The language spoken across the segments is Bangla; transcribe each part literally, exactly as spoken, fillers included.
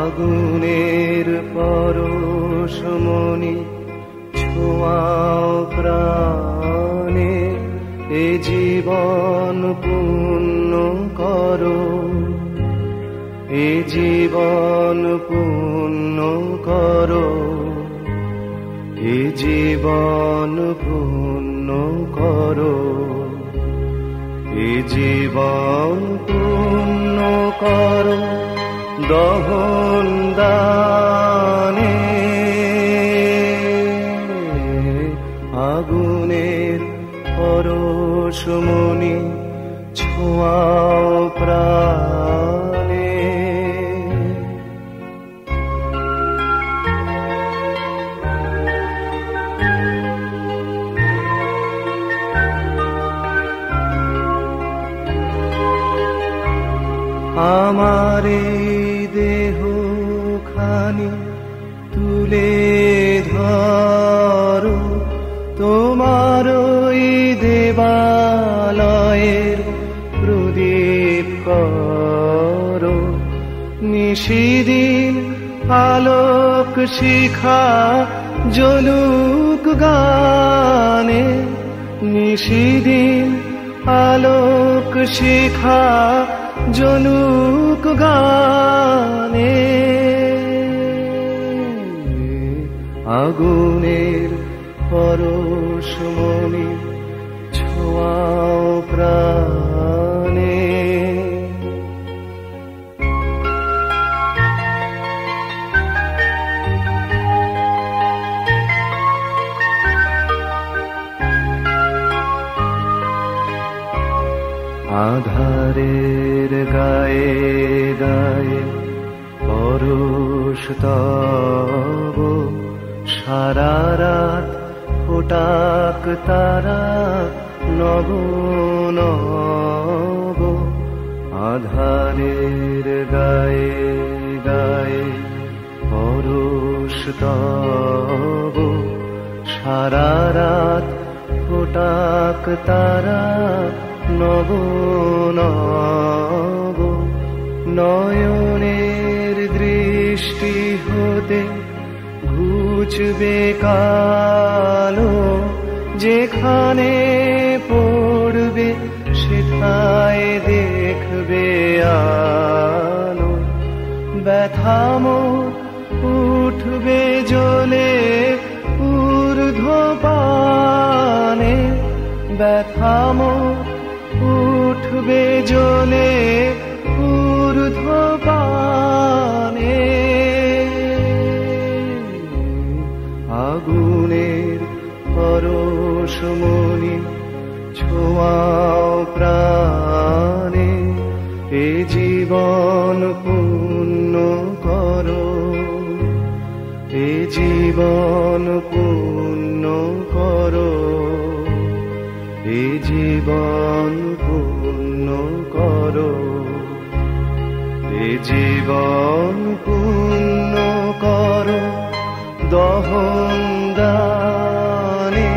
আগুনের পরশমণি ছোঁয়াও প্রাণে, এ জীবন পূর্ণ করো, এ জীবন পূর্ণ করো, এ জীবন পূর্ণ করো, এ জীবন পূর্ণ করো দহন দানে। আগুনের পরশমণি ছোঁয়াও প্রাণে। আমার এই দেহ খানি তুলে ধরো, তোমার ওই দেবালয়ের প্রদীপ করো। নিশিদিন আলোক শিখা জ্বলুক গানে, নিশিদিন আলোক শিখা জ্বলুক গানে। আগুনের পরশমণি ছোঁয়াও প্রাণে। আধারের গায়ে গায়ে পরশ তব, সারা রাত ফোটাক তারা নব নব। আধারের গায়ে গায়ে পরশ তব, সারা রাত ফোটাক তারা নব নব। নয়নের দৃষ্টি হতে ঘুচবে কালো, যেখানে পড়বে সেথায় দেখবে আলো। ব্যথা মোর উঠবে জ্বলে ঊর্ধ্বপানে, ব্যথা মোর উঠবে জ্বলে ঊর্ধ্বপানে। আগুনের পরশমণি ছোঁয়াও প্রাণে, এ জীবন পূর্ণ করো, এ জীবন পূর্ণ করো, এ জীবন পূর্ণ করো, এ জীবন পূর্ণ করো দহন দানে।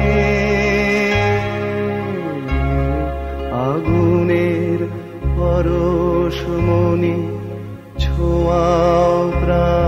আগুনের পরশমণি ছোঁয়াও প্রাণ।